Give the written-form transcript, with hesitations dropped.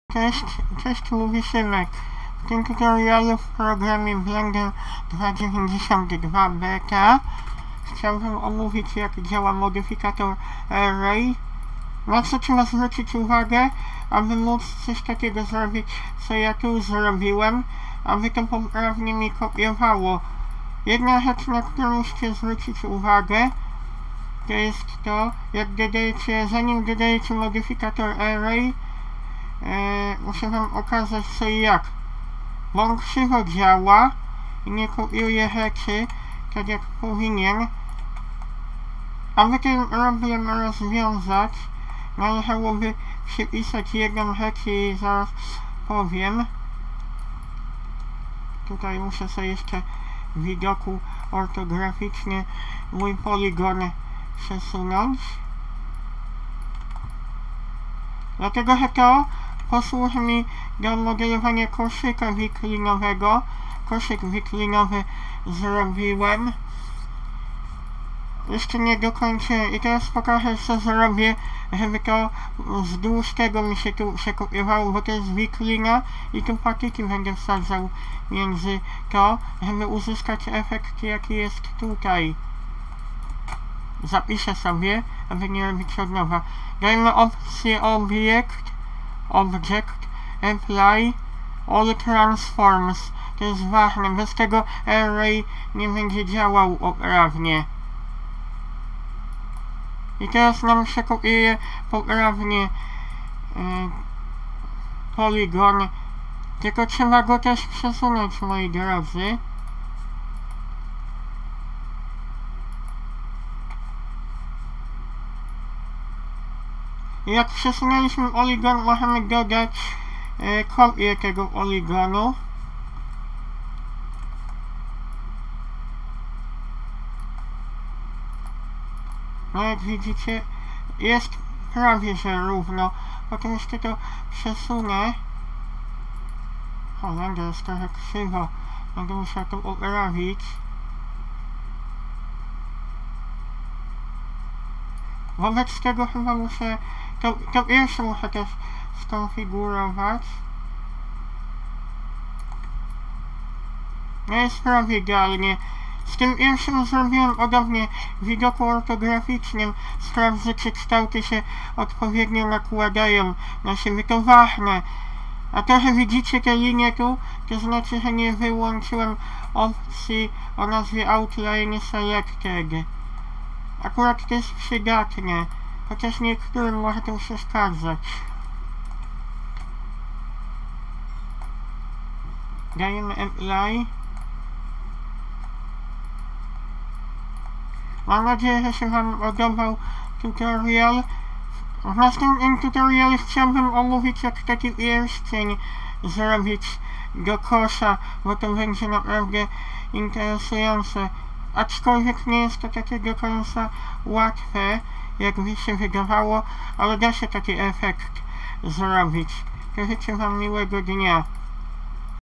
Cześć, mówi Szymek. W tym tutorialu w programie Blender 2.92 Beta chciałbym omówić, jak działa modyfikator Array. Na co trzeba zwrócić uwagę, aby móc coś takiego zrobić, co ja tu zrobiłem, aby to poprawnie mi kopiowało. Jedna rzecz, na którą musicie zwrócić uwagę, to jest to, jak zanim dodajecie modyfikator Array, muszę wam okazać co i jak, bo on krzywo działa i nie kopiuje rzeczy tak jak powinien. Aby ten problem rozwiązać, należałoby przypisać jedną rzecz i zaraz powiem. Tutaj muszę sobie jeszcze w widoku ortograficznym mój poligon przesunąć, dlatego że to posłuży mi do modelowania koszyka wiklinowego. Koszyk wiklinowy zrobiłem, jeszcze nie dokończę i teraz pokażę, co zrobię, żeby to wzdłuż tego mi się tu przekopiowało, bo to jest wiklina i tu patyki będę wsadzał między to, żeby uzyskać efekt, jaki jest tutaj. Zapiszę sobie, aby nie robić od nowa. Dajmy opcję Object, Apply, All Transforms. To jest ważne, bez tego Array nie będzie działał poprawnie. I teraz nam przekopiuje poprawnie poligon, tylko trzeba go też przesunąć, moi drodzy. Jak przesunęliśmy poligon, możemy dodać kopię tego poligonu. No jak widzicie, jest prawie że równo. Potem jeszcze to przesunę. Holender, jest trochę krzywo. Będę musiał to poprawić. Wobec tego chyba muszę... To pierwsze muszę też skonfigurować. No jest prawie idealnie. Z tym pierwszym zrobiłem podobnie w widoku ortograficznym. Sprawdzę, czy kształty się odpowiednio nakładają na siebie. To ważne. A to, że widzicie te linie tu, to znaczy, że nie wyłączyłem opcji o nazwie Outline Selected. Akurat to jest przydatne, chociaż niektórym może to przeszkadzać. Dajemy Apply. Mam nadzieję, że się wam podobał tutorial. W następnym tutorialu chciałbym omówić, jak taki pierścień zrobić do kosza, bo to będzie naprawdę interesujące. Aczkolwiek nie jest to takie do końca łatwe, jak mi się wydawało, ale da się taki efekt zrobić. Życzę wam miłego dnia.